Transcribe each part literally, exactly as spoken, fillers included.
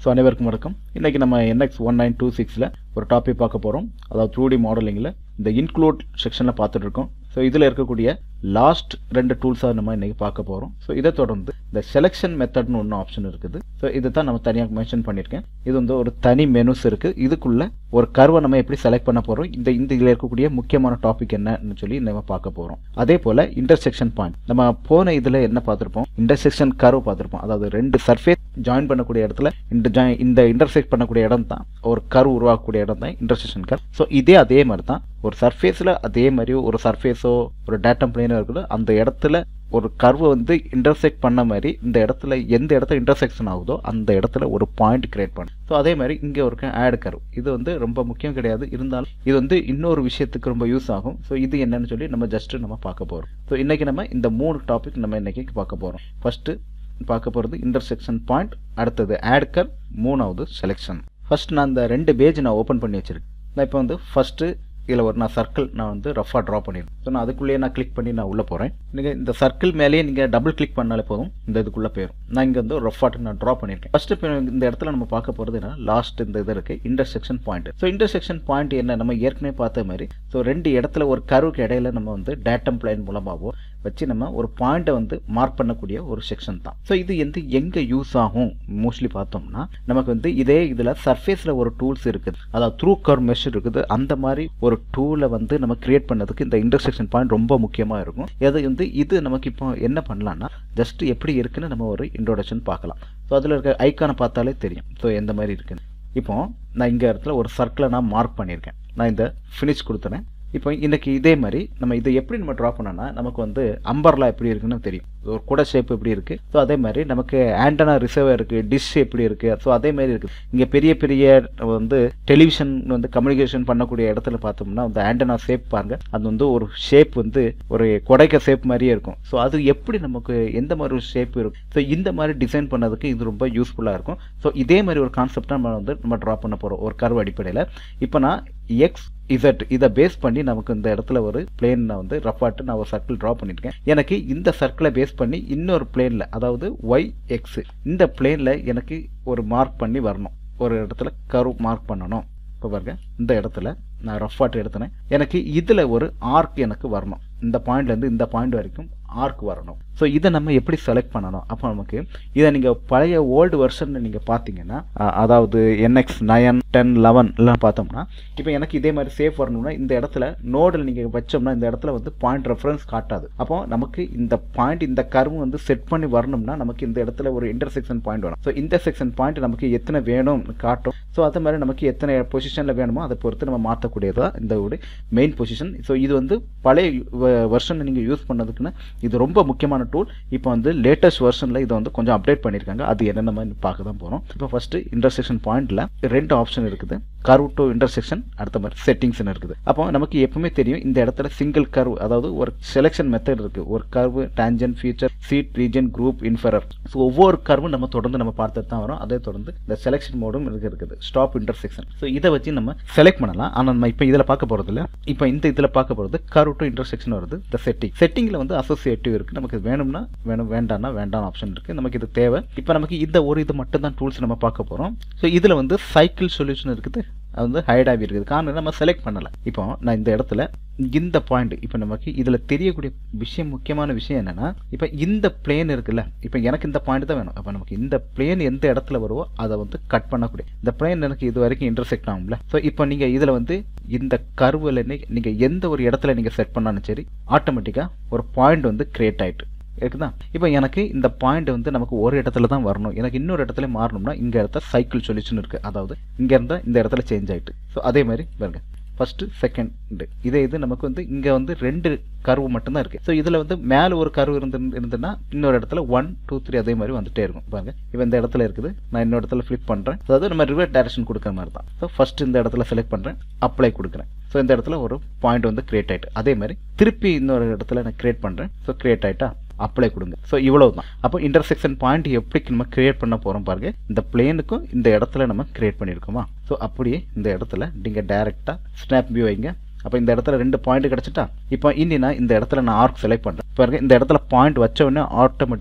So அனைவருக்கும் வணக்கம். இன்றைக்கி நம்ம என்எக்ஸ் ஒன் நைன் டூ சிக்ஸில் ஒரு டாபிக் பார்க்க போகிறோம். அதாவது டூ டி மாடலிங்கில் இந்த இன்க்ளூட் செக்ஷனில் பார்த்துட்டு இருக்கோம். ஸோ இதில் இருக்கக்கூடிய லாஸ்ட் ரெண்டு டூல்ஸாக நம்ம இன்றைக்கி பார்க்க போகிறோம். ஸோ இதை தொடர்ந்து இந்த செலெக்ஷன் மெத்தட்னு ஒன்று ஆப்ஷன் இருக்குது. ஸோ இதை தான் நம்ம தனியாக மென்ஷன் பண்ணியிருக்கேன். இது வந்து ஒரு தனி மெனுஸ் இருக்குது. இதுக்குள்ளே ஒரு கர்வை நம்ம எப்படி செலக்ட் பண்ண போகிறோம், இந்த இந்த இதில் இருக்கக்கூடிய முக்கியமான டாபிக் என்னன்னு சொல்லி நம்ம பார்க்க போகிறோம். அதே போல் இன்டர்செக்ஷன் பாயிண்ட் நம்ம போன இதில் என்ன பார்த்துருப்போம், இன்டர்செக்ஷன் கர்வ் பார்த்துருப்போம். அதாவது ரெண்டு சர்ஃபேஸ் ஜாயின் பண்ணக்கூடிய இடத்துல இந்த ஜாயின் இந்த இன்டர்செக்ட் பண்ணக்கூடிய இடம் தான் ஒரு கர்வ் உருவாக்கக்கூடிய இடம் தான் இன்டர்செக்ஷன் கர்வ். ஸோ இதே அதே மாதிரி தான் ஒரு சர்ஃபேஸில் அதே மாதிரி ஒரு சர்ஃபேஸோ ஒரு டேட்டம் பிளேனோ இருக்குது. அந்த இடத்துல ஒரு கர்வை வந்து இன்டர்செக்ட் பண்ண மாதிரி இந்த இடத்துல எந்த இடத்துல இன்டர்செக்ஷன் ஆகுதோ அந்த இடத்துல ஒரு பாயிண்ட் கிரியேட் பண்ணும். ஸோ அதே மாதிரி இங்கே ஒரு ஆட் கர்வ், இது வந்து ரொம்ப முக்கியம் கிடையாது, இருந்தாலும் இது வந்து இன்னொரு விஷயத்துக்கு ரொம்ப யூஸ் ஆகும். ஸோ இது என்னன்னு சொல்லி நம்ம ஜஸ்ட் நம்ம பார்க்க போகிறோம். ஸோ இன்றைக்கி நம்ம இந்த மூணு டாபிக் நம்ம இன்றைக்கி பார்க்க போகிறோம். ஃபஸ்ட்டு பார்க்க போகிறது இன்டர்செக்ஷன் பாயிண்ட், அடுத்தது ஆட் கர்வ், மூணாவது செலெக்ஷன். ஃபர்ஸ்ட் நான் இந்த ரெண்டு பேஜ் நான் ஓப்பன் பண்ணி வச்சிருக்கேன். நான் இப்போ வந்து ஃபஸ்ட்டு இதில் ஒரு நான் சர்க்கிள் நான் வந்து ரஃபாக ட்ரா பண்ணிடுறேன். ஸோ நான் அதுக்குள்ளேயே நான் கிளிக் பண்ணி நான் உள்ளே போகிறேன். நீங்கள் இந்த சர்க்கிள் மேலேயே நீங்கள் டபுள் கிளிக் பண்ணாலே போதும், இந்த இதுக்குள்ளே போயிடும். நான் இங்கே வந்து ஒரு ரஃபாட்டு நான் ட்ரா பண்ணியிருக்கேன். ஃபஸ்ட்டு இப்போ இந்த இடத்துல நம்ம பார்க்க போகிறது என்ன, லாஸ்ட் இந்த இது இருக்குது intersection point. So intersection point என்ன, நம்ம ஏற்கனவே பார்த்த மாதிரி ஸோ ரெண்டு இடத்துல ஒரு கர்வுக்கு இடையில நம்ம வந்து டேட்டம் பிளைன் மூலமாகவோ வச்சு நம்ம ஒரு பாயிண்ட்டை வந்து மார்க் பண்ணக்கூடிய ஒரு செக்ஷன் தான். ஸோ இது வந்து எங்கே யூஸ் ஆகும் மோஸ்ட்லி பார்த்தோம்னா, நமக்கு வந்து இதே இதில் சர்ஃபேஸில் ஒரு டூல்ஸ் இருக்குது, அதாவது த்ரூ கர்வ் மெஷ் இருக்குது. அந்த மாதிரி ஒரு டூலை வந்து நம்ம கிரியேட் பண்ணதுக்கு இந்த இன்டர்செக்ஷன் பாயிண்ட் ரொம்ப முக்கியமாக இருக்கும். அது வந்து இது நமக்கு இப்போ என்ன பண்ணலாம்னா, ஜஸ்ட் எப்படி இருக்குன்னு நம்ம ஒரு இன்ட்ரோடக்ஷன் பார்க்கலாம். ஸோ அதில் இருக்க ஐக்கானை பார்த்தாலே தெரியும் ஸோ எந்த மாதிரி இருக்குன்னு. இப்போ நான் இங்கே இடத்துல ஒரு சர்க்கிளை நான் மார்க் பண்ணியிருக்கேன். நான் இந்த ஃபினிஷ் கொடுத்துறேன். இப்போ இன்றைக்கி இதே மாதிரி நம்ம இதை எப்படி நம்ம ட்ரா பண்ணோன்னா, நமக்கு வந்து அம்பர்லா எப்படி இருக்குன்னு தெரியும், ஒரு குடை ஷேப் எப்படி இருக்குது. ஸோ அதே மாதிரி நமக்கு ஆண்டனா ரிசர்வர் இருக்குது, டிஷ் எப்படி இருக்குது. ஸோ அதே மாதிரி இருக்குது. இங்கே பெரிய பெரிய வந்து டெலிவிஷன் வந்து கம்யூனிகேஷன் பண்ணக்கூடிய இடத்துல பார்த்தோம்னா அந்த ஆண்டனா ஷேப் பாருங்க, அது வந்து ஒரு ஷேப் வந்து ஒரு கொடைக்க ஷேப் மாதிரியே இருக்கும். ஸோ அது எப்படி நமக்கு எந்த மாதிரி ஒரு ஷேப் இருக்கும். ஸோ இந்த மாதிரி டிசைன் பண்ணதுக்கு இது ரொம்ப யூஸ்ஃபுல்லாக இருக்கும். ஸோ இதே மாதிரி ஒரு கான்செப்டாக நம்ம வந்து நம்ம ட்ரா பண்ண போகிறோம் ஒரு கர்வ் அடிப்படையில். இப்போ நான் எக்ஸ் இசட் இதை பேஸ் பண்ணி நமக்கு இந்த இடத்துல ஒரு பிளேன் நான் வந்து ரஃபாட்டு நான் ஒரு சர்க்கிள் ட்ரா பண்ணியிருக்கேன். எனக்கு இந்த சர்க்கிளை பேஸ் பண்ணி இன்னொரு பிளேனில், அதாவது ஒய் எக்ஸ் இந்த பிளேனில் எனக்கு ஒரு மார்க் பண்ணி வரணும், ஒரு இடத்துல கர்வ் மார்க் பண்ணணும். இப்போ பாருங்க, இந்த இடத்துல நான் ரஃபாட்டு எடுத்தேன். எனக்கு இதில் ஒரு ஆர்க் எனக்கு வரணும், இந்த பாயிண்ட்லேருந்து இந்த பாயிண்ட் வரைக்கும் ஆர்க் வரணும். ஸோ இதை நம்ம எப்படி செலக்ட் பண்ணணும். அப்போ நமக்கு இதை நீங்கள் பழைய ஓல்டு வெர்ஷனில் நீங்கள் பார்த்தீங்கன்னா, அதாவது என்எக்ஸ் நைன் டென் லெவன் எல்லாம் பார்த்தோம்னா, இப்போ எனக்கு இதே மாதிரி சேஃப் வரணும்னா இந்த இடத்துல நோடில் நீங்கள் வச்சோம்னா இந்த இடத்துல வந்து பாயிண்ட் ரெஃபரன்ஸ் காட்டாது. அப்போ நமக்கு இந்த பாயிண்ட் இந்த கர்வ் வந்து செட் பண்ணி வரணும்னா நமக்கு இந்த இடத்துல ஒரு இன்டர்செக்ஷன் பாயிண்ட் வேணும். ஸோ இன்டர்செக்ஷன் பாயிண்ட் நமக்கு எத்தனை வேணும் காட்டும். ஸோ அதே மாதிரி நமக்கு எத்தனை பொசிஷனில் வேணுமோ அதை பொறுத்து நம்ம மாற்றக்கூடியதா இந்த ஒரு மெயின் பொசிஷன். ஸோ இது வந்து பழைய வெர்ஷன் நீங்கள் யூஸ் பண்ணதுக்குன்னு இது ரொம்ப முக்கியமான டூல். இப்போ வந்து லேட்டஸ்ட் வெர்ஷனில் இதை வந்து கொஞ்சம் அப்டேட் பண்ணியிருக்காங்க. அது என்னென்ன மாதிரி பார்க்க தான் போகிறோம். இப்போ ஃபஸ்ட்டு இன்டர்செக்ஷன் பாயிண்டில் ரெண்டு ஆப்ஷன் இருக்குது, கர்வ் டு இன்டர்செக்ஷன், அடுத்த மாதிரி செட்டிங்ஸ்னு இருக்குது. அப்போ நமக்கு எப்பவுமே தெரியும் இந்த இடத்துல சிங்கிள் கர்வ், அதாவது ஒரு செலெக்ஷன் மெத்தட் இருக்குது. ஒரு curve, tangent, feature, sheet, region, group, inferrer. So ஒவ்வொரு கர்வும் நம்ம தொடர்ந்து நம்ம பார்த்துட்டு தான் வரும். அதே தொடர்ந்து இந்த செலெக்ஷன் மோடும் இருக்குது, ஸ்டாப் இன்டர்செக்ஷன். ஸோ இதை வச்சு நம்ம செலக்ட் பண்ணலாம். ஆனால் நம்ம இப்போ இதில் பார்க்க போகிறது இல்லை. இப்போ இந்த இதில் பார்க்க போகிறது கர்வ் டு இன்டர்செக்ஷன் வருது. இந்த செட்டிங் செட்டிங்கில் வந்து அசோசியேட்டிவ் இருக்குது. நமக்கு வேணும்னா வேணும், வேண்டாம்னா வேண்டாம் ஆப்ஷன் இருக்குது. நமக்கு இது தேவை. இப்போ நமக்கு இந்த ஒரு இது மட்டும் தான் டூல்ஸ் நம்ம பார்க்க போகிறோம். ஸோ இதில் வந்து சைக்கிள் சொல்யூஷன் இருக்குது, அது வந்து ஹைட் ஆகி இருக்குது. காரணம் நம்ம செலக்ட் பண்ணலை. இப்போ நான் இந்த இடத்துல இந்த பாயிண்ட், இப்போ நமக்கு இதில் தெரியக்கூடிய விஷயம், முக்கியமான விஷயம் என்னென்னா, இப்போ இந்த பிளேன் இருக்குல்ல, இப்போ எனக்கு இந்த பாயிண்ட் தான் வேணும். அப்போ நமக்கு இந்த பிளேன் எந்த இடத்துல வருவோ அதை வந்து கட் பண்ணக்கூடிய இந்த பிளேன் எனக்கு இது வரைக்கும் இன்டர்செக்ட் ஆகும்ல. ஸோ இப்போ நீங்கள் இதில் வந்து இந்த கர்வில் நீங்கள் எந்த ஒரு இடத்துல நீங்கள் செட் பண்ணாலும் சரி, ஆட்டோமேட்டிக்காக ஒரு பாயிண்ட் வந்து கிரியேட் ஆகிட்டு இருக்குதா. இப்போ எனக்கு இந்த பாயிண்ட் வந்து நமக்கு ஒரு இடத்துல தான் வரணும், எனக்கு இன்னொரு இடத்துல மாறணும்னா இங்கே இடத்துல சைக்கிள் சொல்யூஷன் இருக்குது. அதாவது இங்கே இருந்தால் இந்த இடத்துல சேஞ்ச் ஆகிட்டு. ஸோ அதே மாதிரி பாருங்க, ஃபஸ்ட்டு செகண்ட் இதே இது நமக்கு வந்து இங்கே வந்து ரெண்டு கர்வ் மட்டும்தான் இருக்குது. ஸோ இதில் வந்து மேலே ஒரு கர்வ் இருந்து இருந்துன்னா இன்னொரு இடத்துல ஒன் டூ த்ரீ அதே மாதிரி வந்துட்டே இருக்கும். பாருங்க, இப்போ இந்த இடத்துல இருக்குது, நான் இன்னொரு இடத்துல ஃப்ளிப் பண்ணுறேன். அதாவது நம்ம ரிவர்ஸ் டைரக்ஷன் கொடுக்குற மாதிரி தான். ஸோ ஃபஸ்ட் இந்த இடத்துல செலக்ட் பண்ணுறேன், அப்ளை கொடுக்குறேன். ஸோ இந்த இடத்துல ஒரு பாயிண்ட் வந்து கிரியேட் ஆகிட்டு, அதே மாதிரி திருப்பி இன்னொரு இடத்துல நான் கிரியேட் பண்ணுறேன். ஸோ கிரியேட் ஆகிட்டா அப்ளை கொடுங்க. ஸோ இவ்வளவு தான். அப்போ இன்டர்செக்ஷன் பாயிண்ட் எப்படி நம்ம கிரியேட் பண்ண போகிறோம் பாருங்க. இந்த பிளேனுக்கும் இந்த இடத்துல நம்ம கிரியேட் பண்ணியிருக்கோமா. ஸோ அப்படியே இந்த இடத்துல நீங்கள் டைரெக்டாக ஸ்னாப் வியூ வைங்க. அப்போ இந்த இடத்துல ரெண்டு பாயிண்ட் கிடச்சிட்டா, இப்போ இனி நான் இந்த இடத்துல நான் ஆர்க் செலக்ட் பண்ணுறேன் பாருங்க. இந்த இடத்துல பாயிண்ட் வச்ச உடனே ஆட்டோமேட்டிக்காக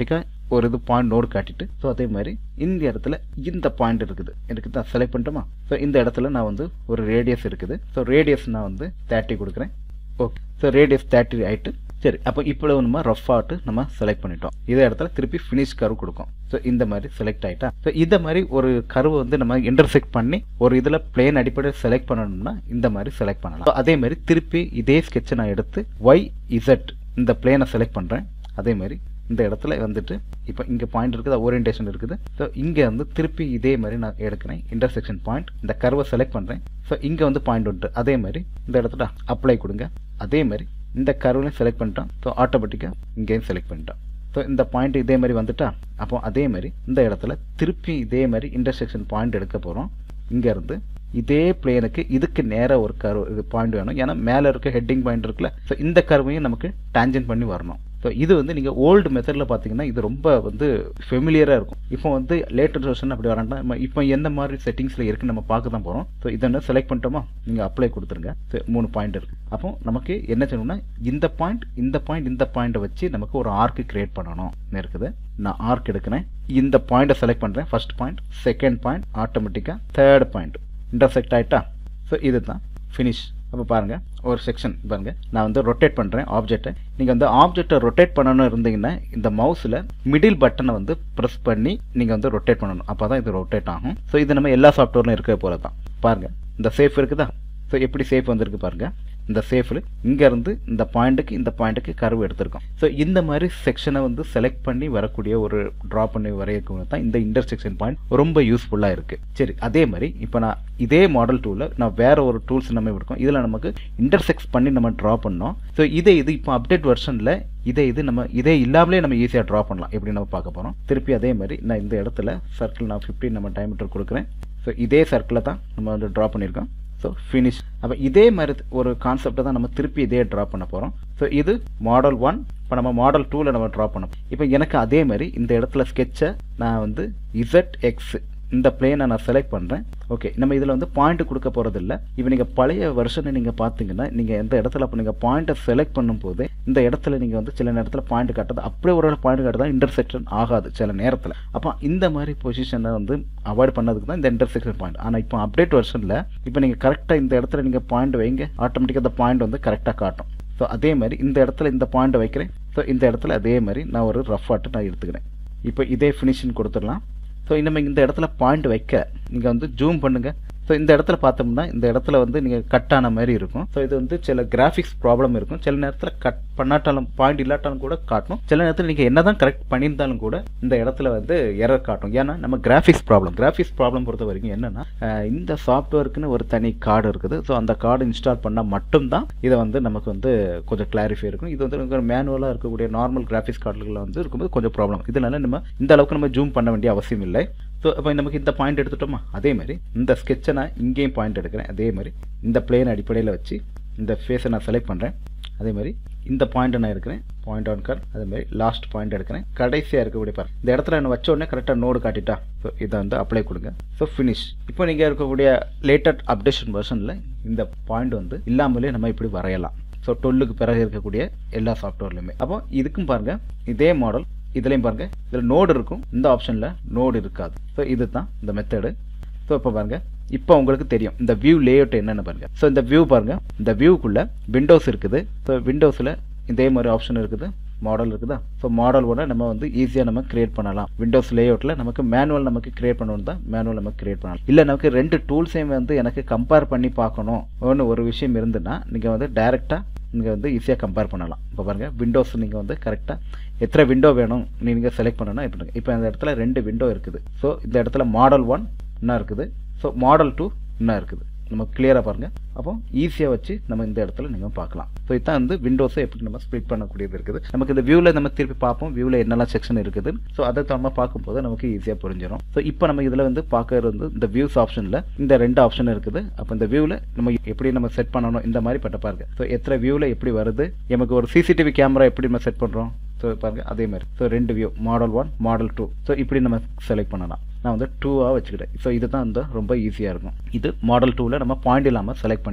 ஒரு இது பாயிண்ட் நோடு காட்டிட்டு ஸோ அதே மாதிரி இந்த இடத்துல இந்த பாயிண்ட் இருக்குது எனக்கு தான் செலக்ட் பண்ணிட்டோமா. ஸோ இந்த இடத்துல நான் வந்து ஒரு ரேடியஸ் இருக்குது. ஸோ ரேடியஸ் நான் வந்து தேர்ட்டி கொடுக்குறேன். ஓகே, ஸோ ரேடியஸ் தேர்ட்டி ஆகிட்டு சரி. அப்போ இப்போ நம்ம ரஃப் ஆட்டு நம்ம செலக்ட் பண்ணிட்டோம். இதே இடத்துல திருப்பி ஃபினிஷ் கர்வ் கொடுக்கும். ஸோ இந்த மாதிரி செலக்ட் ஆகிட்டா. ஸோ இந்த மாதிரி ஒரு கர்வ் வந்து நம்ம இன்டர்செக்ட் பண்ணி ஒரு இதில் பிளேன் அடிப்படையில் செலக்ட் பண்ணணும்னா இந்த மாதிரி செலக்ட் பண்ணலாம். அதே மாதிரி திருப்பி இதே ஸ்கெட்சை நான் எடுத்து ஒய் இசட் இந்த பிளேனை செலக்ட் பண்ணுறேன். அதே மாதிரி இந்த இடத்துல வந்துட்டு இப்போ இங்கே பாயிண்ட் இருக்குது, ஓரியன்டேஷன் இருக்குது. ஸோ இங்கே வந்து திருப்பி இதே மாதிரி நான் எடுக்கிறேன் இன்டர்செக்ஷன் பாயிண்ட், இந்த கர்வை செலக்ட் பண்ணுறேன். ஸோ இங்கே வந்து பாயிண்ட் உண்டு. அதே மாதிரி இந்த இடத்துல அப்ளை கொடுங்க. அதே மாதிரி இந்த கர்வ்லையும் செலக்ட் பண்ணிட்டோம். ஸோ ஆட்டோமேட்டிக்காக இங்கேயும் செலக்ட் பண்ணிட்டோம். ஸோ இந்த பாயிண்ட் இதே மாதிரி வந்துட்டா. அப்போ அதே மாதிரி இந்த இடத்துல திருப்பி இதே மாதிரி இன்டர்செக்ஷன் பாயிண்ட் எடுக்க போகிறோம். இங்கேருந்து இதே பிளேனுக்கு இதுக்கு நேராக ஒரு கர்வ் இது பாயிண்ட் வேணும். ஏன்னா மேலே இருக்க ஹெட்டிங் பாயிண்ட் இருக்குல்ல. ஸோ இந்த கர்வையும் நமக்கு டேஞ்சன்ட் பண்ணி வரணும். ஸோ இது வந்து நீங்கள் ஓல்டு மெத்தடில் பார்த்தீங்கன்னா இது ரொம்ப வந்து ஃபெமிலியராக இருக்கும். இப்போ வந்து லேட்டஸ்ட் வெர்ஷன் அப்படி வராண்டா நம்ம இப்போ எந்த மாதிரி செட்டிங்ஸில் இருக்குன்னு நம்ம பார்க்க தான் போகிறோம். ஸோ இதை செலக்ட் பண்ணிட்டோமா, நீங்கள் அப்ளை கொடுத்துருங்க. ஸோ மூணு பாயிண்ட் இருக்குது. அப்போ நமக்கு என்ன செய்யணும்னா இந்த பாயிண்ட் இந்த பாயிண்ட் இந்த பாயிண்ட்டை வச்சு நமக்கு ஒரு ஆர்க்கு கிரியேட் பண்ணணும் இருக்குது. நான் ஆர்க் எடுக்கிறேன். இந்த பாயிண்ட்டை செலக்ட் பண்ணுறேன். ஃபர்ஸ்ட் பாயிண்ட், செகண்ட் பாயிண்ட், ஆட்டோமேட்டிக்காக தேர்ட் பாயிண்ட் இன்டர்செக்ட் ஆகிட்டா. ஸோ இது தான் ஃபினிஷ். அப்போ பாருங்கள் ஒரு செக்ஷன் பாருங்கள், நான் வந்து ரொட்டேட் பண்ணுறேன் ஆப்ஜெக்டை. நீங்கள் வந்து ஆப்ஜெக்டை ரொட்டேட் பண்ணணும் இருந்தீங்கன்னா இந்த மவுஸில் மிடில் பட்டனை வந்து ப்ரெஸ் பண்ணி நீங்கள் வந்து ரொட்டேட் பண்ணணும். அப்போ தான் இது ரொட்டேட் ஆகும். ஸோ இது நம்ம எல்லா சாஃப்ட்வேர்லையும் இருக்கிற போல தான். பாருங்கள் இந்த சேஃப் இருக்குதா. ஸோ எப்படி சேஃப் வந்திருக்கு பாருங்கள். இந்த சேஃபில் இங்கேருந்து இந்த பாயிண்ட்டுக்கு இந்த பாயிண்ட்டுக்கு கர்வ் எடுத்திருக்கோம். ஸோ இந்த மாதிரி செக்ஷனை வந்து செலக்ட் பண்ணி வரக்கூடிய ஒரு ட்ரா பண்ணி வரையக்கூடிய தான் இந்த இன்டர்செக்ஷன் பாயிண்ட் ரொம்ப யூஸ்ஃபுல்லாக இருக்குது. சரி, அதே மாதிரி இப்போ நான் இதே மாடல் டூவில் நான் வேறு ஒரு டூல்ஸ் நம்ம இருக்கோம். இதில் நமக்கு இன்டர்செக்ட் பண்ணி நம்ம ட்ரா பண்ணோம். ஸோ இதே இது இப்போ அப்டேட் வெர்ஷனில் இதே இது நம்ம இதே இல்லாமலே நம்ம ஈஸியாக ட்ரா பண்ணலாம். எப்படி நம்ம பார்க்க போகிறோம். திருப்பி அதே மாதிரி நான் இந்த இடத்துல சர்க்கிள் நான் ஃபிஃப்டீன் நம்ம டைமீட்டர் கொடுக்குறேன். ஸோ இதே சர்க்கிளில் தான் நம்ம வந்து ட்ரா பண்ணியிருக்கோம். So finish. அப்போ இதே மாதிரி ஒரு கான்செப்டை தான் நம்ம திருப்பி இதே ட்ரா பண்ண போகிறோம். ஸோ இது மாடல் ஒன். இப்போ நம்ம மாடல் டூவில் நம்ம ட்ரா பண்ணோம். இப்போ எனக்கு அதே மாதிரி இந்த இடத்துல ஸ்கெட்சை நான் வந்து இசட் எக்ஸ் இந்த பிளேனை நான் செலக்ட் பண்ணுறேன். ஓகே, நம்ம இதில் வந்து பாயிண்ட் கொடுக்க போகிறது இல்லை. இப்போ நீங்கள் பழைய வெர்ஷனை நீங்கள் பார்த்தீங்கன்னா நீங்கள் எந்த இடத்துல அப்போ நீங்கள் பாயிண்ட்டை செலக்ட் பண்ணும்போது இந்த இடத்துல நீங்கள் வந்து சில நேரத்தில் பாயிண்ட் காட்டுறது அப்படியே ஒரு பாயிண்ட் காட்டுறதா இன்டர்செக்ஷன் ஆகாது சில நேரத்தில். அப்போ இந்த மாதிரி பொசிஷனை வந்து அவாய்ட் பண்ணதுக்கு தான் இந்த இன்டர்செக்ஷன் பாயிண்ட். ஆனால் இப்போ அப்டேட் வெர்ஷனில் இப்போ நீங்கள் கரெக்டாக இந்த இடத்துல நீங்கள் பாயிண்ட் வைங்க, ஆட்டோமேட்டிக்காக அந்த பாயிண்ட் வந்து கரெக்டாக காட்டும். ஸோ அதே மாதிரி இந்த இடத்துல இந்த பாயிண்ட்டை வைக்கிறேன். ஸோ இந்த இடத்துல அதே மாதிரி நான் ஒரு ரஃப் ஆட்டு நான் எடுத்துக்கிறேன். இப்போ இதே ஃபினிஷிங் கொடுத்துடலாம். ஸோ நம்ம இந்த இடத்துல பாயிண்ட் வைக்க நீங்கள் வந்து ஜூம் பண்ணுங்கள். ஸோ இந்த இடத்துல பார்த்தோம்னா இந்த இடத்துல வந்து நீங்கள் கட் ஆன மாதிரி இருக்கும். ஸோ இது வந்து சில கிராஃபிக்ஸ் ப்ராப்ளம் இருக்கும். சில நேரத்தில் கட் பண்ணாட்டாலும் பாயிண்ட் இல்லாட்டாலும் கூட காட்டும். சில நேரத்தில் நீங்கள் என்ன தான் கரெக்ட் பண்ணியிருந்தாலும் கூட இந்த இடத்துல வந்து எரர் காட்டும். ஏன்னா நம்ம கிராஃபிக்ஸ் ப்ராப்ளம் கிராஃபிக்ஸ் ப்ராப்ளம் பொறுத்த வரைக்கும் என்னென்னா இந்த சாஃப்ட்வேருக்குன்னு ஒரு தனி கார்டு இருக்குது. ஸோ அந்த கார்டு இன்ஸ்டால் பண்ணால் மட்டும்தான் இதை வந்து நமக்கு வந்து கொஞ்சம் கிளாரிஃபை இருக்கும். இது வந்து மேனுவலாக இருக்கக்கூடிய நார்மல் கிராஃபிக்ஸ் கார்டுகளில் வந்து இருக்கும்போது கொஞ்சம் ப்ராப்ளம். இதனால நம்ம இந்த அளவுக்கு நம்ம ஜூம் பண்ண வேண்டிய அவசியம் இல்லை. ஸோ இப்போ நமக்கு இந்த பாயிண்ட் எடுத்துட்டோமா, அதே மாதிரி இந்த ஸ்கெட்சை நான் இங்கேயும் பாயிண்ட் எடுக்கிறேன். அதே மாதிரி இந்த பிளேன் அடிப்படையில் வச்சு இந்த ஃபேஸை நான் செலக்ட் பண்ணுறேன். அதே மாதிரி இந்த பாயிண்ட்டை நான் எடுக்கிறேன், பாயிண்ட் ஆன் கர். அதே மாதிரி லாஸ்ட் பாயிண்ட் எடுக்கிறேன். கடைசியாக இருக்கக்கூடிய பாரு இந்த இடத்துல நான் வச்ச உடனே கரெக்டாக நோடு காட்டிட்டா. ஸோ இதை வந்து அப்ளை கொடுங்க. So finish. இப்போ நீங்கள் இருக்கக்கூடிய லேட்டஸ்ட் அப்டேஷன் வெர்ஷனில் இந்த பாயிண்ட் வந்து இல்லாமலே நம்ம இப்படி வரையலாம். ஸோ டுவெல்லுக்கு பிறகு இருக்கக்கூடிய எல்லா சாஃப்ட்வேர்லையுமே. அப்போ இதுக்கும் பாருங்கள் இதே மாடல் இதுலேயும் பாருங்கள் இதில் நோடு இருக்கும், இந்த ஆப்ஷனில் நோடு இருக்காது. ஸோ இது தான் இந்த மெத்தடு. ஸோ இப்போ பாருங்கள் இப்போ உங்களுக்கு தெரியும் இந்த வியூ லேஅவுட் என்னென்னு பாருங்கள். ஸோ இந்த வியூ பாருங்கள், இந்த வியூக்குள்ளே விண்டோஸ் இருக்குது. ஸோ விண்டோஸில் இதே மாதிரி ஆப்ஷன் இருக்குது, மாடல் இருக்குதா. ஸோ மாடல் ஒன்று நம்ம வந்து ஈஸியாக நம்ம கிரியேட் பண்ணலாம். விண்டோஸ் லேஅவுட்டில் நமக்கு மேனுவல் நமக்கு கிரியேட் பண்ணணும் தான் மேனுவல் நமக்கு கிரியேட் பண்ணலாம். இல்லை நமக்கு ரெண்டு டூல்ஸையும் வந்து எனக்கு கம்பேர் பண்ணி பார்க்கணும் ஒன்று ஒரு விஷயம் இருந்துன்னா நீங்கள் வந்து டைரெக்டாக நீங்கள் வந்து ஈஸியாக கம்பேர் பண்ணலாம். இப்போ பாருங்கள் விண்டோஸ் நீங்கள் வந்து கரெக்டாக எத்தனை விண்டோ வேணும் நீங்கள் செலக்ட் பண்ணணும். இப்போ இப்போ இந்த இடத்துல ரெண்டு விண்டோ இருக்குது. ஸோ இந்த இடத்துல மாடல் ஒன் என்ன இருக்குது, ஸோ மாடல் டூ என்ன இருக்குது நம்ம கிளியராக பாருங்கள். அப்போ ஈஸியாக வச்சு நம்ம இந்த இடத்துல நீங்கள் பார்க்கலாம். ஸோ இதுதான் வந்து விண்டோஸை எப்படி நம்ம ஸ்ப்ளிட் பண்ணக்கூடியது இருக்குது. நமக்கு இந்த வியூவில் நம்ம திருப்பி பார்ப்போம் வியூவில் என்னெல்லாம் செக்ஷன் இருக்குது. ஸோ அதை நம்ம பார்க்கும்போது நமக்கு ஈஸியாக புரிஞ்சிடும். ஸோ இப்போ நம்ம இதில் வந்து பார்க்கறது வந்து இந்த வியூஸ் ஆப்ஷனில் இந்த ரெண்டு ஆப்ஷன் இருக்குது. அப்போ இந்த வியூவில் நம்ம எப்படி நம்ம செட் பண்ணணும் இந்த மாதிரி பட்ட பாருங்க. ஸோ எத்தனை வியூவில் எப்படி வருது, நமக்கு ஒரு சிசிடிவி கேமரா எப்படி நம்ம செட் பண்ணுறோம். ஸோ பாருங்கள் அதே மாதிரி. ஸோ ரெண்டு view model one model two. So இப்படி நம்ம செலக்ட் பண்ணலாம். நான் வந்து டூவாக வச்சுக்கிட்டேன். ஸோ இதுதான் வந்து ரொம்ப ஈஸியாக இருக்கும். இது மாடல் டூவில் நம்ம பாயிண்ட் இல்லாமல் செலக்ட் பண்ணியிருக்கோம்.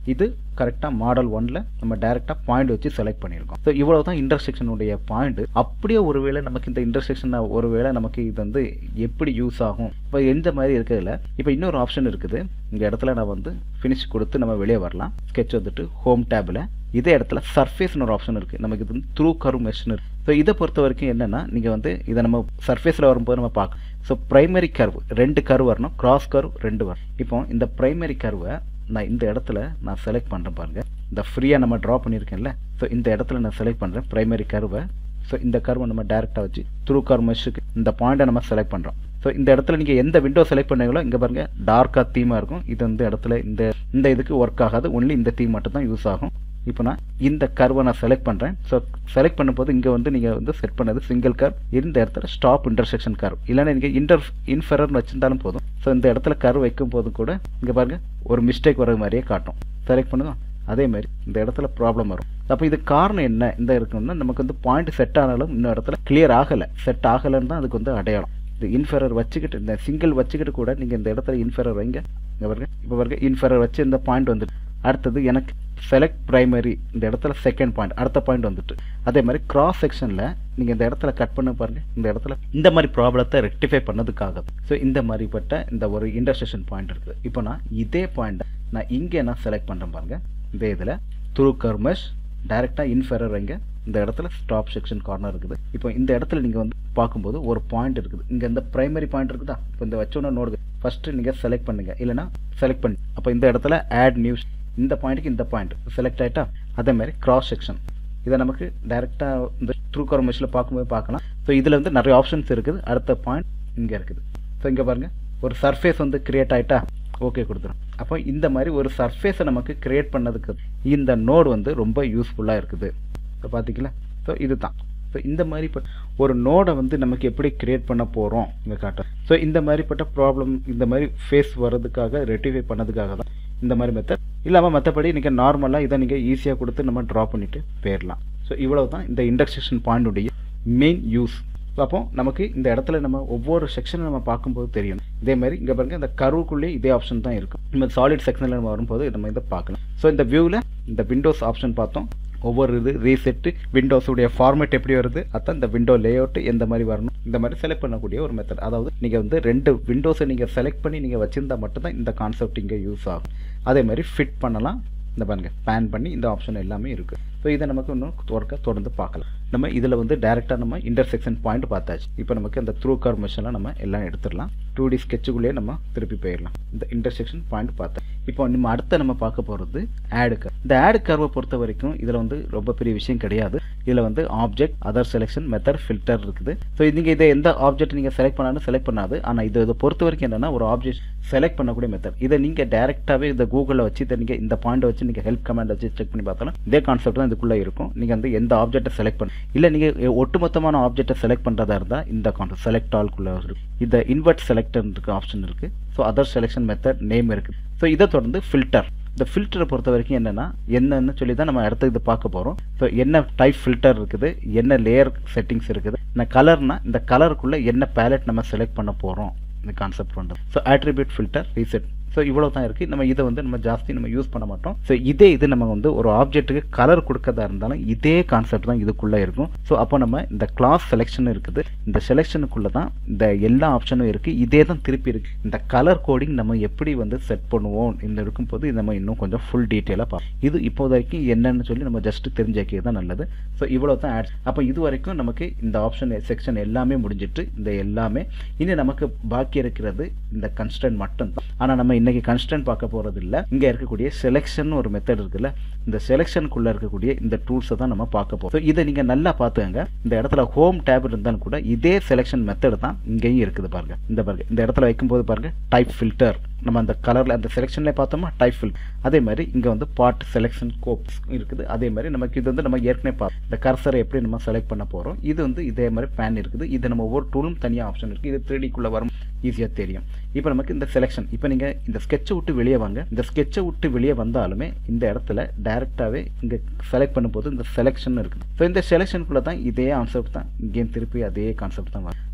இது கரெக்டாக மாடல் ஒன்ல நம்ம டேரெக்டாக பாயிண்ட் வச்சு செலக்ட் பண்ணியிருக்கோம். ஸோ இவ்வளோ தான் இன்டர்செக்ஷனுடைய பாயிண்ட். அப்படியே ஒருவேளை நமக்கு இந்த இன்டர்செக்ஷன் ஒருவேளை நமக்கு இது வந்து எப்படி யூஸ் ஆகும் இப்போ எந்த மாதிரி இருக்கிறதுல இப்போ இன்னொரு ஆப்ஷன் இருக்குது. இந்த இடத்துல நான் வந்து ஃபினிஷ் கொடுத்து நம்ம வெளியே வரலாம். ஸ்கெட்ச் வந்துட்டு ஹோம் டேபில் இதே இடத்துல சர்ஃபேஸ்னு ஒரு ஆப்ஷன் இருக்குது. நமக்கு இது வந்து த்ரூ கர்வ் மெஷ்னு இருக்குது. ஸோ இதை பொறுத்த வரைக்கும் என்னென்னா நீங்கள் வந்து இதை நம்ம சர்ஃபேஸில் வரும்போது நம்ம பார்க்கலாம். ஸோ ப்ரைமரி கர்வ் ரெண்டு கர்வ் வரணும், கிராஸ் கர்வ் ரெண்டு வரும். இப்போ இந்த ப்ரைமரி கர்வை நான் இந்த இடத்துல நான் செலக்ட் பண்ணுறேன் பாருங்கள். இந்த ஃப்ரீயாக நம்ம ட்ரா பண்ணியிருக்கேன்ல, ஸோ இந்த இடத்துல நான் செலக்ட் பண்ணுறேன் ப்ரைமரி கர்வை. ஸோ இந்த கர்வை நம்ம டேரெக்டாக வச்சு த்ரூ கர்வ் மெஷ்ஷுக்கு இந்த பாயிண்ட்டை நம்ம செலக்ட் பண்ணுறோம். ஸோ இந்த இடத்துல நீங்கள் எந்த விண்டோ செலக்ட் பண்ணீங்களோ இங்கே பாருங்கள் டார்க்காக தீமாக இருக்கும். இது வந்து இடத்துல இந்த இந்த இதுக்கு ஒர்க் ஆகாது, ஒன்லி இந்த தீம் மட்டும் தான் யூஸ் ஆகும். இப்போ நான் இந்த கர்வை நான் செலக்ட் பண்ணுறேன். ஸோ செலக்ட் பண்ணும்போது இங்கே வந்து நீங்கள் வந்து செட் பண்ணது சிங்கிள் கர்வ், இந்த இடத்துல ஸ்டாப் இன்டர்செக்ஷன் கர்வ், இல்லைன்னா நீங்கள் இன்டர் இன்ஃபெரர்னு வச்சிருந்தாலும் போதும். ஸோ இந்த இடத்துல கர்வ் வைக்கும் போதும் கூட இங்கே பாருங்கள் ஒரு மிஸ்டேக் வர மாதிரியே காட்டும். செலக்ட் பண்ணுவோம், அதே மாதிரி இந்த இடத்துல ப்ராப்ளம் வரும். அப்போ இது காரணம் என்ன இந்த இருக்குன்னா நமக்கு வந்து பாயிண்ட் செட் ஆனாலும் இன்னும் இடத்துல கிளியர் ஆகலை, செட் ஆகலைன்னு தான் அதுக்கு வந்து அடையாளம். இந்த இன்ஃபெரர் வச்சுக்கிட்டு இந்த சிங்கிள் வச்சுக்கிட்டு கூட நீங்கள் இந்த இடத்துல இன்ஃபெரர் வைங்க. இங்கே பாருங்க, இப்போ பாருங்க இன்ஃபெரர் வச்சு இந்த பாயிண்ட் வந்துட்டு அடுத்தது எனக்கு செலக்ட் பிரைமரி இந்த இடத்துல செகண்ட் பாயிண்ட் அடுத்த பாயிண்ட் வந்துட்டு அதே மாதிரி கிராஸ் செக்ஷனில் நீங்கள் இந்த இடத்துல கட் பண்ண பாருங்க. இந்த இடத்துல இந்த மாதிரி ப்ராப்ளத்தை ரெக்டிஃபை பண்ணதுக்காக ஸோ இந்த மாதிரிப்பட்ட இந்த ஒரு இன்டர்செக்ஷன் பாயிண்ட் இருக்குது. இப்போ நான் இதே பாயிண்ட்டை நான் இங்கே நான் செலக்ட் பண்ணுறேன் பாருங்க. இந்த இதில் த்ரூ கர்வ் மெஷ் டேரெக்டாக இன்ஃபெரர் வைங்க. இந்த இடத்துல ஸ்டாப் செக்ஷன் கார்னர் இருக்குது. இப்போ இந்த இடத்துல நீங்கள் வந்து பார்க்கும்போது ஒரு பாயிண்ட் இருக்குது. இங்கே இந்த பிரைமரி பாயிண்ட் இருக்குதா, இப்போ இந்த வச்சோன்னா நோடுது ஃபஸ்ட்டு நீங்கள் செலக்ட் பண்ணுங்க, இல்லைனா செலக்ட் பண்ணி அப்போ இந்த இடத்துல ஆட் நியூஸ் இந்த பாயிண்ட்டுக்கு இந்த பாயிண்ட் செலக்ட் ஆகிட்டா. அதே மாதிரி கிராஸ் செக்ஷன் இதை நமக்கு டேரெக்டாக இந்த த்ரூ கர்வ் மெஷ்ஷில் பார்க்கும்போது பார்க்கலாம். ஸோ இதில் வந்து நிறைய ஆப்ஷன்ஸ் இருக்குது. அடுத்த பாயிண்ட் இங்கே இருக்குது. ஸோ இங்கே பாருங்கள் ஒரு சர்ஃபேஸ் வந்து கிரியேட் ஆகிட்டா ஓகே கொடுத்துரும். அப்போ இந்த மாதிரி ஒரு சர்ஃபேஸை நமக்கு கிரியேட் பண்ணதுக்கு இந்த நோடு வந்து ரொம்ப யூஸ்ஃபுல்லாக இருக்குது. இப்போ பார்த்திங்களா, ஸோ இது தான். ஸோ இந்த மாதிரிப்பட்ட ஒரு நோடை வந்து நமக்கு எப்படி கிரியேட் பண்ண போகிறோம் இங்கே காட்டுறேன். ஸோ இந்த மாதிரிப்பட்ட ப்ராப்ளம் இந்த மாதிரி ஃபேஸ் வர்றதுக்காக ரெக்டிஃபை பண்ணதுக்காக தான் இந்த மாதிரி மெத்தட். இல்லாமல் மற்றபடி நீங்கள் நார்மலாக இதை நீங்கள் ஈஸியாக கொடுத்து நம்ம ட்ரா பண்ணிவிட்டு போயிடலாம். ஸோ இவ்வளவு தான் இந்த இன்டர்செக்ஷன் பாயிண்டுடைய மெயின் யூஸ். அப்போ நமக்கு இந்த இடத்துல நம்ம ஒவ்வொரு செக்ஷனை நம்ம பார்க்கும்போது தெரியும். இதே மாதிரி இங்கே பாருங்கள் இந்த கர்வுக்குள்ளேயே இதே ஆப்ஷன் தான் இருக்கும். நம்ம சாலிட் செக்ஷனில் நம்ம வரும்போது நம்ம இதை பார்க்கலாம். ஸோ இந்த வியூவில் இந்த விண்டோஸ் ஆப்ஷன் பார்த்தோம். ஒவ்வொரு இது ரீசெட்டு விண்டோஸுடைய ஃபார்மேட் எப்படி வருது, அதான் இந்த விண்டோ லேஅவுட் எந்த மாதிரி வரணும் இந்த மாதிரி செலக்ட் பண்ணக்கூடிய ஒரு மெத்தட். அதாவது நீங்கள் வந்து ரெண்டு விண்டோஸை நீங்கள் செலக்ட் பண்ணி நீங்கள் வச்சுருந்தா மட்டும்தான் இந்த கான்செப்ட் இங்கே யூஸ் ஆகும். அதே மாதிரி ஃபிட் பண்ணலாம். இந்த பாருங்கள் பேன் பண்ணி இந்த ஆப்ஷன் எல்லாமே இருக்குது. ஸோ இதை நமக்கு இன்னும் ஒர்க்காக தொடர்ந்து பார்க்கலாம். நம்ம இதில் வந்து டேரெக்டாக நம்ம இன்டர்செக்ஷன் பாயிண்ட் பார்த்தாச்சு. இப்போ நமக்கு அந்த த்ரூ கர்வ் மெஷ்ஷெல்லாம் நம்ம எல்லாம் எடுத்துடலாம். டூ டி ஸ்கெட்சுக்குள்ளேயே நம்ம திருப்பி போயிடலாம். இந்த இன்டர்செக்ஷன் பாயிண்ட் பார்த்தேன். இப்போ நம்ம அடுத்த நம்ம பார்க்க போகிறது ஆட் கர்வ். இந்த ஆட் கர்வை பொறுத்த வரைக்கும் இதில் வந்து ரொம்ப பெரிய விஷயம் கிடையாது. இதில் வந்து object, other selection, method, filter இருக்குது. ஸோ நீங்கள் இதை எந்த ஆப்ஜெக்ட் நீங்கள் செலக்ட் பண்ணாலும் செலக்ட் பண்ணாது. ஆனால் இதை இதை பொறுத்த வரைக்கும் என்னென்னா ஒரு ஆப்ஜெக்ட் செலக்ட் பண்ணக்கூடிய மெத்தட். இதை நீங்கள் டேரெக்டாகவே இந்த கூகுளில் வச்சு இதை நீங்கள் இந்த பாயிண்டை வச்சு நீங்கள் ஹெல்ப் கமெண்ட் வச்சு செக் பண்ணி பார்த்தாலும் இதே கான்செப்ட் தான் இதுக்குள்ளே இருக்கும். நீங்கள் வந்து எந்த ஆப்ஜெக்ட்டை செலக்ட் பண்ண இல்லை நீங்கள் ஒட்டுமொத்தமான ஆப்ஜெக்ட்டை செலக்ட் பண்ணுறதா இருந்தால் இந்த கான்செப்ட் செலக்ட் ஆல்குள்ளே இருக்கும். இந்த இன்வெர்ட் செலக்டர் இருக்கு ஆப்ஷன் இருக்குது. So other selection method name இருக்குது. ஸோ இதை தொடர்ந்து ஃபில்டர். இந்த ஃபில்டரை பொறுத்த வரைக்கும் என்னென்னா என்னன்னு சொல்லி தான் நம்ம அடுத்து இது பார்க்க போகிறோம். ஸோ என்ன டைப் ஃபில்டர் இருக்குது, என்ன லேயர் செட்டிங்ஸ் இருக்குது, இந்த கலர்னா இந்த கலருக்குள்ளே என்ன பேலட் நம்ம செலக்ட் பண்ண போகிறோம் இந்த கான்செப்ட் வந்து. So attribute filter, reset. So இவ்வளோ தான் இருக்குது. நம்ம இதை வந்து நம்ம ஜாஸ்தி நம்ம யூஸ் பண்ண மாட்டோம். ஸோ இதே இது நம்ம வந்து ஒரு ஆப்ஜெக்ட்டுக்கு கலர் கொடுக்கறதா இருந்தாலும் இதே கான்செப்ட் தான் இதுக்குள்ளே இருக்கும். ஸோ அப்போ நம்ம இந்த கிளாஸ் செலெக்ஷன் இருக்குது. இந்த செலெக்ஷனுக்குள்ளே தான் இந்த எல்லா ஆப்ஷனும் இருக்குது. இதே தான் திருப்பி இருக்குது. இந்த கலர் கோடிங் நம்ம எப்படி வந்து செட் பண்ணுவோம் இந்த இருக்கும்போது நம்ம இன்னும் கொஞ்சம் ஃபுல் டீட்டெயிலாக பார்ப்போம். இது இப்போ வரைக்கும் என்னன்னு சொல்லி நம்ம ஜஸ்ட் தெரிஞ்சாக்கியது தான் நல்லது. ஸோ இவ்வளோ தான் ஆட்ஸ். அப்போ இது வரைக்கும் நமக்கு இந்த ஆப்ஷன் செக்ஷன் எல்லாமே முடிஞ்சிட்டு இந்த எல்லாமே இனி நமக்கு பாக்கி இருக்கிறது இந்த கன்ஸ்டன்ட் மட்டும் தான். ஆனால் நம்ம இன்னைக்கு கன்ஸ்டன்ட் பார்க்க போறது இல்லை. இங்க இருக்கக்கூடிய செலெக்ஷன் ஒரு மெத்தட் இருக்குல்ல, இந்த செலெக்ஷனுக்குள்ள இருக்கக்கூடிய இந்த டூல்ஸை தான் நம்ம பார்க்க போறோம். இதை நீங்க நல்லா பார்த்துங்க. இந்த இடத்துல ஹோம் டேப் இருந்தாலும் கூட இதே செலெக்ஷன் மெத்தட் தான் இங்கேயும் இருக்குது பாருங்க. இந்த பாருங்க இந்த இடத்துல வைக்கும்போது பாருங்க டைப் ஃபில்டர் நம்ம அந்த கலர்ல அந்த செலெக்ஷன்ல பார்த்தோமா டைப் ஃபில்டர். அதே மாதிரி இங்க வந்து பார்ட் செலெக்ஷன் ஸ்கோப்ஸ் இருக்குது. அதே மாதிரி நமக்கு இது வந்து நம்ம ஏற்கனவே பார்த்தோம் இந்த கர்சரை எப்படி நம்ம செலக்ட் பண்ண போறோம். இது வந்து இதே மாதிரி பேன் இருக்குது. இது நம்ம ஒவ்வொரு டூலும் தனியாக ஆப்ஷன் இருக்கு. இது த்ரீ டிக்குள்ள வரும் ஈஸியாக தெரியும். இப்போ நமக்கு இந்த செலெக்ஷன் இப்போ நீங்கள் இந்த ஸ்கெட்சை விட்டு வெளியே வாங்க. இந்த ஸ்கெட்சை விட்டு வெளியே வந்தாலுமே இந்த இடத்துல டைரெக்டாகவே இங்கே செலக்ட் பண்ணும்போது இந்த செலெக்ஷன் இருக்குது. ஸோ இந்த செலெக்ஷனுக்குள்ளே தான் இதே கான்செப்ட் தான் இங்கேயும் திருப்பி அதே கான்செப்ட் தான் வரும்.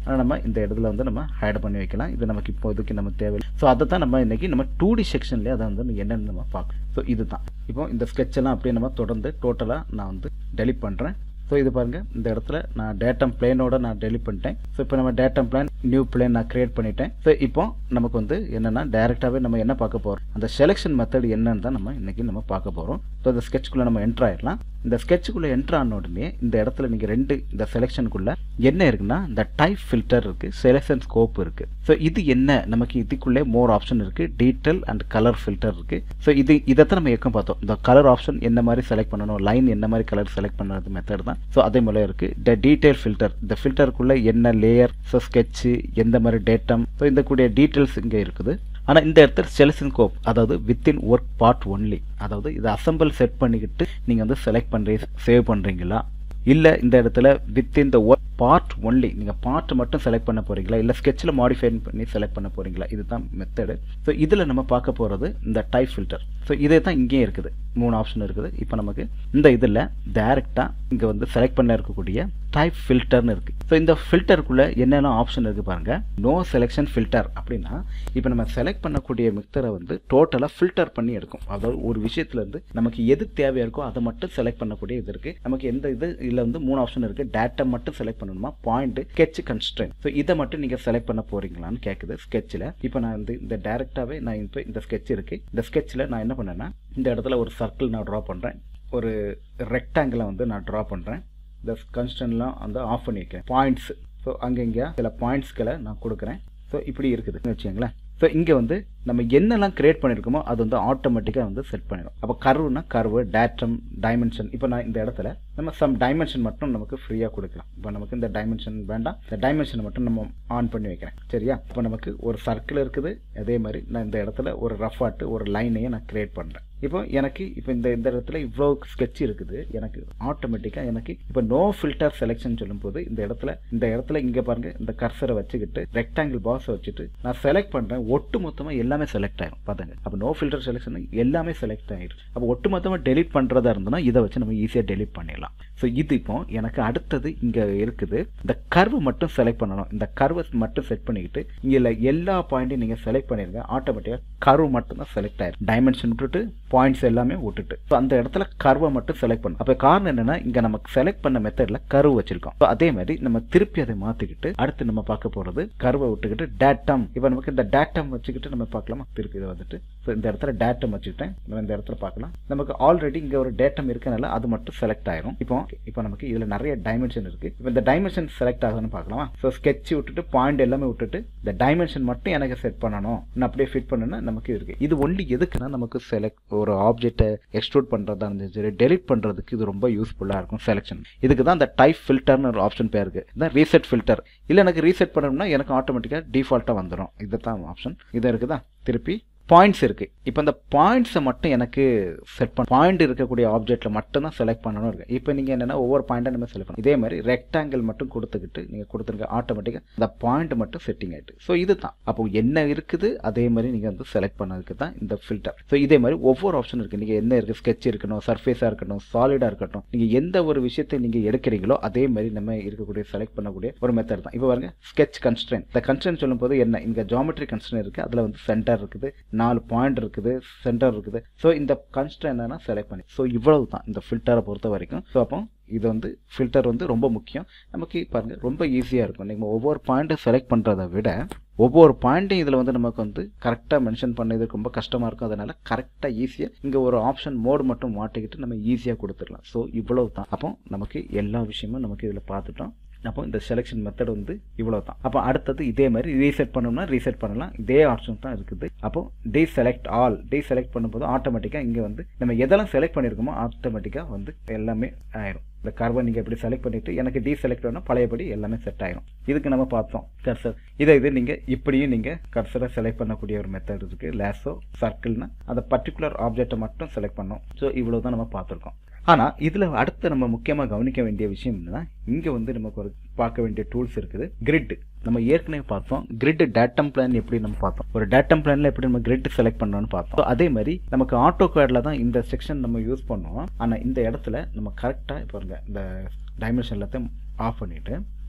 ஆனால் நம்ம இந்த இடத்துல வந்து நம்ம ஹைட் பண்ணி வைக்கலாம். இது நமக்கு இப்போதைக்கு நம்ம தேவையில்லை. ஸோ அதை தான் நம்ம இன்றைக்கி நம்ம டூ டி செக்ஷன்லேயே அதை வந்து என்னென்னு நம்ம பார்க்கணும். ஸோ இது தான் இப்போ இந்த ஸ்கெட்செல்லாம் அப்படியே நம்ம தொடர்ந்து டோட்டலாக நான் வந்து டெலிட் பண்ணுறேன். ஸோ இது பாருங்கள், இந்த இடத்துல நான் டேட்டம் பிளேனோட நான் டெலிட் பண்ணிட்டேன். ஸோ இப்போ நம்ம டேட்டம் பிளான் நியூ பிளேன் நான் கிரியேட் பண்ணிட்டேன். ஸோ இப்போ நமக்கு வந்து என்னென்னா டேரெக்டாகவே நம்ம என்ன பார்க்க போகிறோம், அந்த செலெக்ஷன் மெத்தட் என்னன்னு தான் நம்ம இன்றைக்கி நம்ம பார்க்க போகிறோம். ஸோ இந்த ஸ்கெட்சுக்குள்ளே நம்ம என்ட்ரு ஆகிடலாம். இந்த ஸ்கெட்சுக்குள்ளே என்ட்ரு ஆன உடனே இந்த இடத்துல நீங்கள் ரெண்டு இந்த செலெக்ஷனுக்குள்ளே என்ன இருக்குன்னா இந்த டைப் ஃபில்டர் இருக்குது, செலெக்ஷன் ஸ்கோப் இருக்குது. ஸோ இது என்ன, நமக்கு இதுக்குள்ளே மோர் ஆப்ஷன் இருக்குது, டீட்டெயில் அண்ட் கலர் ஃபில்டர் இருக்குது. ஸோ இது இதைத்தான் நம்ம ஏற்கம் பார்த்தோம். இந்த கலர் ஆப்ஷன் என்ன மாதிரி செலக்ட் பண்ணணும், லைன் என்ன மாதிரி கலர் செலக்ட் பண்ணுறது மெத்தட் தான். ஸோ அதே மாதிரி இருக்குது இந்த டீட்டெயில் ஃபில்டர். இந்த ஃபில்டருக்குள்ளே என்ன லேயர், ஸோ ஸ்கெட்சு எந்த மாதிரி டேட்டம், ஸோ இந்த கூடிய டீட்டெயில்ஸ் இங்கே இருக்குது. ஆனால் இந்த இடத்துல செலெக்ஷன் ஸ்கோப், அதாவது வித்தின் ஒர்க் பார்ட் ஒன்லி, அதாவது இதை அசம்பிள் செட் பண்ணிக்கிட்டு நீங்கள் வந்து செலக்ட் பண்ணுறீங்க, சேவ் பண்ணுறீங்களா, இல்லை இந்த இடத்துல within the work part only நீங்கள் பார்ட் மட்டும் செலக்ட் பண்ண போகிறீங்களா, இல்லை ஸ்கெட்சில் மாடிஃபை பண்ணி செலக்ட் பண்ண போகிறீங்களா, இதுதான் மெத்தடு. ஸோ இதில் நம்ம பார்க்க போகிறது இந்த டைப் ஃபில்டர். ஸோ இதே தான் இங்கேயும் இருக்குது, மூணு ஆப்ஷன் இருக்குது. இப்போ நமக்கு இந்த இதில் டேரெக்டாக இங்கே வந்து செலக்ட் பண்ண இருக்கக்கூடிய டைப் ஃபில்டர்னு இருக்குது. ஸோ இந்த ஃபில்டருக்குள்ளே என்னென்ன ஆப்ஷன் இருக்குது பாருங்கள். நோ செலெக்ஷன் ஃபில்டர் அப்படின்னா இப்போ நம்ம செலக்ட் பண்ணக்கூடிய மிக்சரை வந்து டோட்டலாக ஃபில்டர் பண்ணி எடுக்கும். அதாவது ஒரு விஷயத்துலேருந்து நமக்கு எது தேவையாக இருக்கோ அதை மட்டும் செலக்ட் பண்ணக்கூடிய இது இருக்குது. நமக்கு எந்த இது இதில் வந்து மூணு ஆப்ஷன் இருக்குது. டேட்டா மட்டும் செலக்ட் பண்ணணுமா, பாயிண்ட், ஸ்கெட்ச், கன்ஸ்ட்ரெயின்ட். ஸோ இதை மட்டும் நீங்கள் செலக்ட் பண்ண போகிறீங்களான்னு கேட்குது ஸ்கெட்சில். இப்போ நான் வந்து இந்த டேரெக்டாகவே நான் இப்போ இந்த ஸ்கெட்ச் இருக்குது. இந்த ஸ்கெட்சில் நான் என்ன பண்ணேன்னா இந்த இடத்துல ஒரு சர்க்கிள் நான் ட்ரா பண்ணுறேன், ஒரு ரெக்டாங்கிளை வந்து நான் ட்ரா பண்ணுறேன். இந்த கன்ஸ்டன்ட்லாம் வந்து ஆஃப் பண்ணி வைக்கிறேன். பாயிண்ட்ஸ், ஸோ அங்கே இங்கே சில பாயிண்ட்ஸ்களை நான் கொடுக்குறேன். ஸோ இப்படி இருக்குதுன்னு வச்சுக்கோங்களேன். ஸோ இங்கே வந்து நம்ம என்னெல்லாம் கிரியேட் பண்ணியிருக்கோமோ அது வந்து ஆட்டோமேட்டிக்காக வந்து செட் பண்ணிடும். அப்போ கர்வுனா கர்வு, டேட்டம், டைமென்ஷன். இப்போ நான் இந்த இடத்துல நம்ம சம் டைமென்ஷன் மட்டும் நமக்கு ஃப்ரீயாக கொடுக்கலாம். இப்போ நமக்கு இந்த டைமென்ஷன் வேண்டாம், இந்த டைமென்ஷனை மட்டும் நம்ம ஆன் பண்ணி வைக்கிறேன். சரியா? இப்போ நமக்கு ஒரு சர்க்கிள் இருக்குது. அதே மாதிரி நான் இந்த இடத்துல ஒரு ரஃப் ஆட்டு ஒரு லைனையும் நான் கிரியேட் பண்ணுறேன். இப்போ எனக்கு இப்போ இந்த இந்த இடத்துல இவ்வளோ ஸ்கெட்ச் இருக்குது. எனக்கு ஆட்டோமேட்டிக்காக எனக்கு இப்போ நோ ஃபில்டர் செலெக்ஷன் சொல்லும்போது இந்த இடத்துல இந்த இடத்துல இங்கே பாருங்கள், இந்த கர்சரை வச்சுக்கிட்டு ரெக்டாங்கிள் பாக்ஸை வச்சுட்டு நான் செலக்ட் பண்ணுறேன். ஒட்டு மொத்தமாக எல்லாமே செலக்ட் ஆகிடும். பார்த்துங்க, அப்போ நோ ஃபில்டர் செலெக்ஷன் எல்லாமே செலக்ட் ஆகிடும். அப்போ ஒட்டு மொத்தமாக டெலிட் பண்ணுறதா இருந்ததுன்னா இதை வச்சு நம்ம ஈஸியாக டெலிட் பண்ணிடலாம். ஸோ இது இப்போ எனக்கு அடுத்தது இங்கே இருக்குது. இந்த கர்வு மட்டும் செலக்ட் பண்ணணும். இந்த கர்வை மட்டும் செட் பண்ணிக்கிட்டு இங்கே இல்லை எல்லா பாயிண்ட்டையும் நீங்கள் செலக்ட் பண்ணிடுங்க. ஆட்டோமேட்டிக்காக கர்வு மட்டும் தான் செலக்ட் ஆகிடும். டைமென்ஷன் விட்டுட்டு பாயிண்ட்ஸ் எல்லாமே விட்டுட்டு ஸோ அந்த இடத்துல கர்வை மட்டும் செலக்ட் பண்ணணும். அப்போ காரணம் என்னன்னா இங்கே நமக்கு செலக்ட் பண்ண மெத்தடில் கர்வ் வச்சிருக்கோம். ஸோ அதே மாதிரி நம்ம திருப்பி அதை மாற்றிக்கிட்டு அடுத்து நம்ம பார்க்க போகிறது கர்வை விட்டுக்கிட்டு டேட்டம். இப்போ நமக்கு இந்த டேட்டம் வச்சுக்கிட்டு நம்ம பார்க்கலாமா? திருப்பி இதை வந்துட்டு ஸோ இந்த இடத்துல டேட்டம் வச்சுக்கிட்டேன். நம்ம இந்த இடத்துல பார்க்கலாம். நமக்கு ஆல்ரெடி இங்கே ஒரு டேட்டம் இருக்கனால அது மட்டும் செலக்ட் ஆயிரும். இப்போ இப்போ நமக்கு இதில் நிறைய டைமென்ஷன் இருக்கு. இப்போ இந்த டைமென்ஷன் செலக்ட் ஆகுதுன்னு பார்க்கலாமா? ஸோ ஸ்கெட்ச் விட்டுட்டு பாயிண்ட் எல்லாமே விட்டுட்டு இந்த டைமென்ஷன் மட்டும் எனக்கு செட் பண்ணணும். நான் அப்படியே ஃபிட் பண்ணணும்னா நமக்கு இருக்கு. இது ஒன்லி எதுக்குன்னா நமக்கு செலக்ட் ஒரு ஆப்ஜெக்ட்டை எக்ஸ்ட்ரூட் பண்ணுறதா இருந்துச்சு சரி, டெலிட் பண்ணுறதுக்கு இது ரொம்ப யூஸ்ஃபுல்லாக இருக்கும் செலெக்ஷன். இதுக்கு தான் இந்த டைப் ஃபில்டர்னு ஒரு ஆப்ஷன் பேர் இருக்குது. இதான் ரீசெட் ஃபில்டர். இல்லை எனக்கு ரீசெட் பண்ணணும்னா எனக்கு ஆட்டோமேட்டிக்காக டிஃபால்ட்டாக வந்துடும். இதுதான் ஆப்ஷன். இது இருக்குதா? திருப்பி பாயிண்ட்ஸ் இருக்குது. இப்போ இந்த பாயிண்ட்ஸை மட்டும் எனக்கு செட் பண்ண பாயிண்ட் இருக்கக்கூடிய ஆப்ஜெக்ட்டில் மட்டும் தான் செலக்ட் பண்ணணும் இருக்குது. இப்போ நீங்கள் என்னென்னா ஒவ்வொரு பாயிண்ட்டை நம்ம செலக்ட் பண்ணணும். இதே மாதிரி ரெக்டாங்கிள் மட்டும் கொடுத்துக்கிட்டு நீங்கள் கொடுத்துருங்க. ஆட்டோமேட்டிக்காக அந்த பாயிண்ட் மட்டும் செட்டிங் ஆகிட்டு. ஸோ இது தான் அப்போ என்ன இருக்குது அதே மாதிரி நீங்கள் வந்து செலக்ட் பண்ணதுக்கு தான் இந்த ஃபில்டர். ஸோ இதே மாதிரி ஒவ்வொரு ஆப்ஷன் இருக்குது. நீங்கள் என்ன இருக்குது, ஸ்கெட்ச் இருக்கணும், சர்ஃபேஸாக இருக்கட்டும், சாலிடாக இருக்கட்டும், நீங்கள் எந்த ஒரு விஷயத்தை நீங்கள் எடுக்கிறீங்களோ அதே மாதிரி நம்ம இருக்கக்கூடிய செலக்ட் பண்ணக்கூடிய ஒரு மெத்தட் தான். இப்போ பாருங்க, ஸ்கெட்ச் கன்ஸ்ட்ரெயின்ட். இந்த கன்ஸ்ட்ரெயின்ட் சொல்லும் போது என்ன, இங்கே ஜாமெட்ரி கன்ஸ்ட்ரெயின்ட் இருக்குது. அதில் வந்து சென்டர் இருக்குது, நாலு பாயிண்ட் இருக்குது, சென்டர் இருக்குது. ஸோ இந்த கன்ஸ்ட்ரெயின்ட் என்னன்னா செலக்ட் பண்ணி. ஸோ இவ்வளவு தான் இந்த ஃபில்டரை பொறுத்த வரைக்கும். ஸோ அப்போ இது வந்து ஃபில்டர் வந்து ரொம்ப முக்கியம். நமக்கு பாருங்கள் ரொம்ப ஈஸியாக இருக்கும். நீங்கள் ஒவ்வொரு பாயிண்ட்டை செலக்ட் பண்ணுறதை விட ஒவ்வொரு பாயிண்ட்டையும் இதில் வந்து நமக்கு வந்து கரெக்டாக மென்ஷன் பண்ணதுக்கு ரொம்ப கஷ்டமாக இருக்கும். அதனால் கரெக்டாக ஈஸியாக இங்கே ஒரு ஆப்ஷன் மோடு மட்டும் மாட்டிக்கிட்டு நம்ம ஈஸியாக கொடுத்துடலாம். ஸோ இவ்வளவு தான். அப்போ நமக்கு எல்லா விஷயமும் நமக்கு இதில் பார்த்துட்டோம். அப்போ இந்த செலெக்ஷன் மெத்தட் வந்து இவ்வளோ தான். அப்போ அடுத்தது இதே மாதிரி ரீசெட் பண்ணணும்னா ரீசெட் பண்ணலாம். இதே ஆப்ஷன் தான் இருக்குது. அப்போ டீசெலக்ட் ஆல் டீசெலக்ட் பண்ணும்போது ஆட்டோமேட்டிக்காக இங்கே வந்து நம்ம எதெல்லாம் செலக்ட் பண்ணியிருக்கோமோ ஆட்டோமேட்டிக்காக வந்து எல்லாமே ஆயிரும். இந்த கர்வை நீங்கள் எப்படி செலக்ட் பண்ணிவிட்டு எனக்கு டீசெலக்ட் வேணும், பழையபடி எல்லாமே செட் ஆகிடும். இதுக்கு நம்ம பார்த்தோம் கர்சர். இதை இது நீங்கள் இப்படியும் நீங்கள் கர்சரை செலக்ட் பண்ணக்கூடிய ஒரு மெத்தட் இருக்குது. லேஸோ சர்க்கிள்னா அந்த பர்டிகுலர் ஆப்ஜெக்டை மட்டும் செலக்ட் பண்ணோம். ஸோ இவ்வளோ தான் நம்ம பார்த்துருக்கோம். ஆனால் இதில் அடுத்து நம்ம முக்கியமாக கவனிக்க வேண்டிய விஷயம் என்னன்னா, இங்கே வந்து நமக்கு ஒரு பார்க்க வேண்டிய டூல்ஸ் இருக்குது. கிரிட் நம்ம ஏற்கனவே பார்த்தோம். கிரிட் டேட்டம் பிளான் எப்படி நம்ம பார்த்தோம். ஒரு டேட்டம் பிளானில் எப்படி நம்ம கிரிட் செலக்ட் பண்ணணும்னு பார்த்தோம். அதே மாதிரி நமக்கு ஆட்டோ கேடில் தான் இந்த செக்ஷன் நம்ம யூஸ் பண்ணுவோம். ஆனால் இந்த இடத்துல நம்ம கரெக்டாக இப்போ இந்த டைமென்ஷன் எல்லாத்தையும் ஆஃப் பண்ணிவிட்டு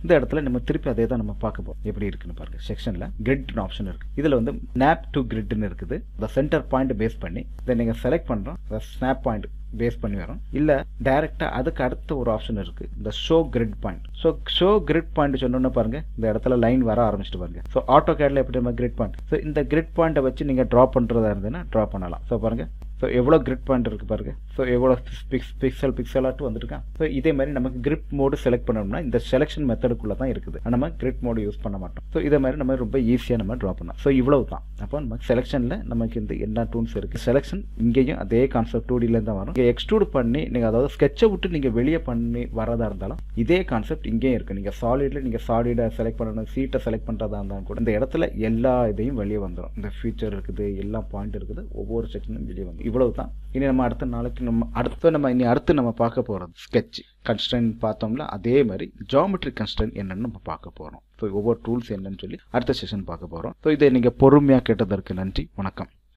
இந்த இடத்துல நம்ம திருப்பி அதே தான் நம்ம பார்க்க போறோம். எப்படி இருக்குன்னு பாருங்க. செக்ஷன்ல கிரிட்னு ஆப்ஷன் இருக்கு. இதுல வந்து மேப் டு கிரிட்னு இருக்குது. இந்த சென்டர் பாயிண்ட் பேஸ் பண்ணி இதை நீங்க செலக்ட் பண்றோம். ஸ்னாப் பாயிண்ட் பேஸ் பண்ணி வரும். இல்ல டைரக்டா அதுக்கு அடுத்த ஒரு ஆப்ஷன் இருக்கு, இந்த show grid point. So show grid point சொன்னோன்னு பாருங்க இந்த இடத்துல லைன் வர ஆரம்பிச்சிட்டு பாருங்க. ஸோ ஆட்டோ கேட்ல எப்படி நம்ம கிரிட் பாயிண்ட், ஸோ இந்த கிரிட் பாயிண்ட்டை வச்சு நீங்க ட்ரா பண்றதா இருந்ததுன்னா ட்ரா பண்ணலாம். ஸோ பாருங்க, ஸோ எவ்வளோ கிரிட் பாயிண்ட் இருக்குது பாருங்க. ஸோ எவ்வளோ பிக்ஸ் பிக்சல் பிக்சலாட்டு வந்துருக்கான். ஸோ இதே மாதிரி நமக்கு கிரிட் மோடு செலக்ட் பண்ணணும்னா இந்த செலெக்ஷன் மெத்தடுக்குள்ள தான் இருக்குது. நம்ம கிரிட் மோடு யூஸ் பண்ண மாட்டோம். ஸோ இதே மாதிரி நம்ம ரொம்ப ஈஸியாக நம்ம ட்ரா பண்ணலாம். ஸோ இவ்வளவு தான். அப்போ நம்ம செலெக்ஷனில் நமக்கு இந்த என்ன டூல்ஸ் இருக்குது. செலெக்ஷன் இங்கேயும் அதே கான்செப்ட் டூ டிலேருந்து தான் வரும். இங்கே எக்ஸ்ட்ரூட் பண்ணி நீங்கள் அதாவது ஸ்கெட்சை விட்டு நீங்கள் வெளியே பண்ணி வரதா இருந்தாலும் இதே கான்செப்ட் இங்கேயும் இருக்குது. நீங்கள் சாலிடில் நீங்கள் சாலிடை செலக்ட் பண்ணணும், சீட்டை செலக்ட் பண்ணுறதா இருந்தாலும் கூட இந்த இடத்துல எல்லா இதையும் வெளியே வந்துடும். இந்த ஃபியூச்சர் இருக்குது, எல்லா பாயிண்ட் இருக்குது, ஒவ்வொரு செக்ஷனும் வெளியே வந்து இவ்வளவு தான். இனி நம்ம அடுத்த நாளைக்கு நம்ம அடுத்த நம்ம இனி அடுத்து நம்ம பார்க்க போகிறது ஸ்கெட்ச் கன்ஸ்ட்ரெயின் பார்த்தோம்ல, அதே மாதிரி ஜியோமெட்ரிக் கன்ஸ்ட்ரெயின் என்னன்னு நம்ம பார்க்க போகிறோம். ஸோ ஒவ்வொரு டூல்ஸ் என்னன்னு சொல்லி அடுத்த செஷன் பார்க்க போகிறோம். ஸோ இதை நீங்கள் பொறுமையாக கேட்டதற்கு நன்றி. வணக்கம்.